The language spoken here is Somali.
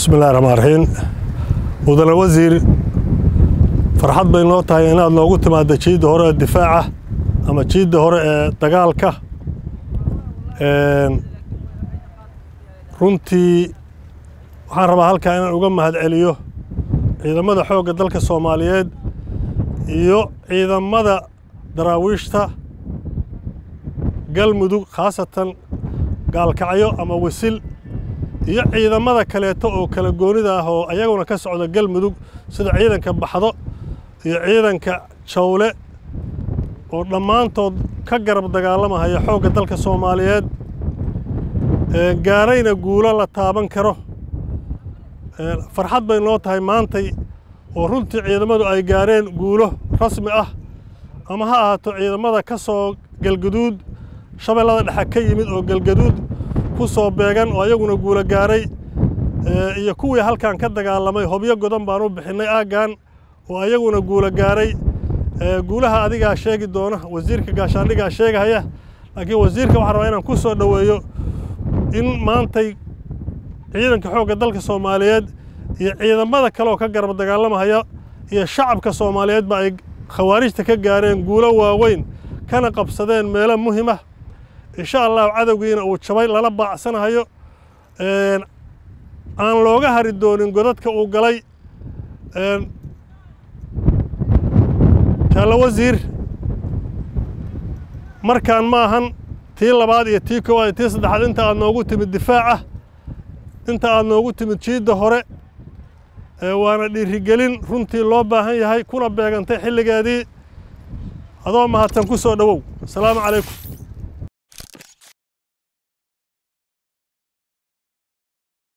بسم الله الرحمن الرحيم مدن الوزير فرحت بين نوتها inaad noogu timaado jiida hore ee difaaca ama jiida hore ee dagaalka runtii waxaan rabaa halka inaan uga mahad celiyo ciidamada xoogga dalka Soomaaliyeed iyo ciidamada daraawiishta galmudug khaasatan gaalkacyo ama wasil iyo ciidamada kaleeto oo kala goonida ah oo ayaguna ka socda galmudug sida ciidanka baxdo iyo ciidanka jawle oo dhamaantood ka garab dagaalamaya xoogga dalka Soomaaliyeed gaarayna guulo la taaban karo farxad bay noo tahay maantay oo runtii ciidamadu ay gaareen guulo rasmi ah ama ha ahaato ciidamada ka soo galgaduud shabeellada dhexe ka yimid oo galgaduud ku soo beegan oo ayaguna guulo gaaray iyo kuwii halkan ka dagaalamay hobyo godan baan u bixinay aagan oo ayaguna guulo gaaray guulaha adiga sheegi doona wasiirka gaashaandhiga sheegaya laakiin wasiirka waxa rabaa inaan ku soo dhaweeyo in maantay ciidanka xoogga dalka Soomaaliyeed iyo ciidamada kale oo ka garab dagaalamaya iyo shacabka Soomaaliyeed ba ay khawaarijta ka gaareen guulo waaweyn kana qabsadeen meelo muhiim ah إن شاء الله عدوينا وشباب لا لبع سنة هيو aan looga hari doonin godadka uu galay kala wasiir markaan ma ahan tii labaad iyo tii koowaad iyo tii saddexaad inta aad noogu timid difaaca inta aad noogu timid jiida hore waana dhiirigelin runtii loo baahan yahay kuna beegantay xilligeedii adoo mahadsan ku soo dhawow assalaamu calaykum